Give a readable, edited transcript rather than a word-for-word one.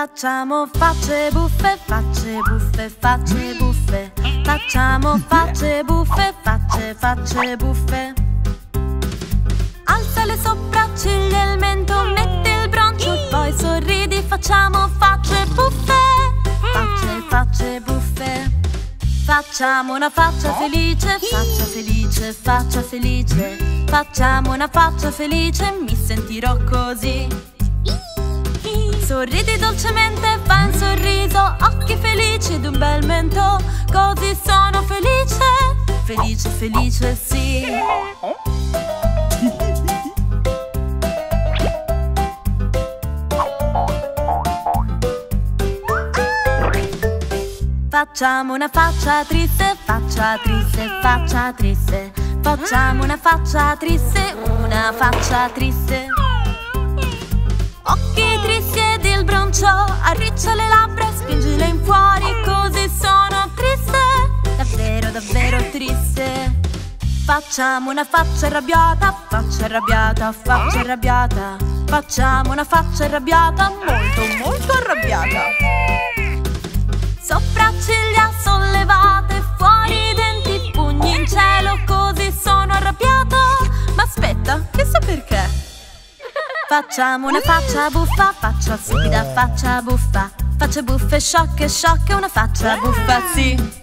Facciamo facce buffe, facce buffe, facce buffe. Facciamo facce buffe, facce buffe. Alza le sopracciglia e il mento, metti il broncio e poi sorridi. Facciamo facce buffe, facce buffe. Facciamo una faccia felice, faccia felice, faccia felice. Facciamo una faccia felice, mi sentirò così. Sorridi dolcemente, fai un sorriso, occhi felici ed un bel mento. Così sono felice, felice, felice, sì. Facciamo una faccia triste, faccia triste, faccia triste. Facciamo una faccia triste, una faccia triste. Occhi tristi ed il broncio, arriccia le labbra e spingile in fuori. Così sono triste, davvero, davvero triste. Facciamo una faccia arrabbiata, faccia arrabbiata, faccia arrabbiata. Facciamo una faccia arrabbiata, molto, molto arrabbiata. Sopracciglia sollevate, fuori i denti, pugni in cielo. Così sono arrabbiata. Ma aspetta, chissà perché. Facciamo una faccia buffa, faccia stupida, faccia buffa. Facce buffe, sciocche, sciocche, una faccia buffa, sì.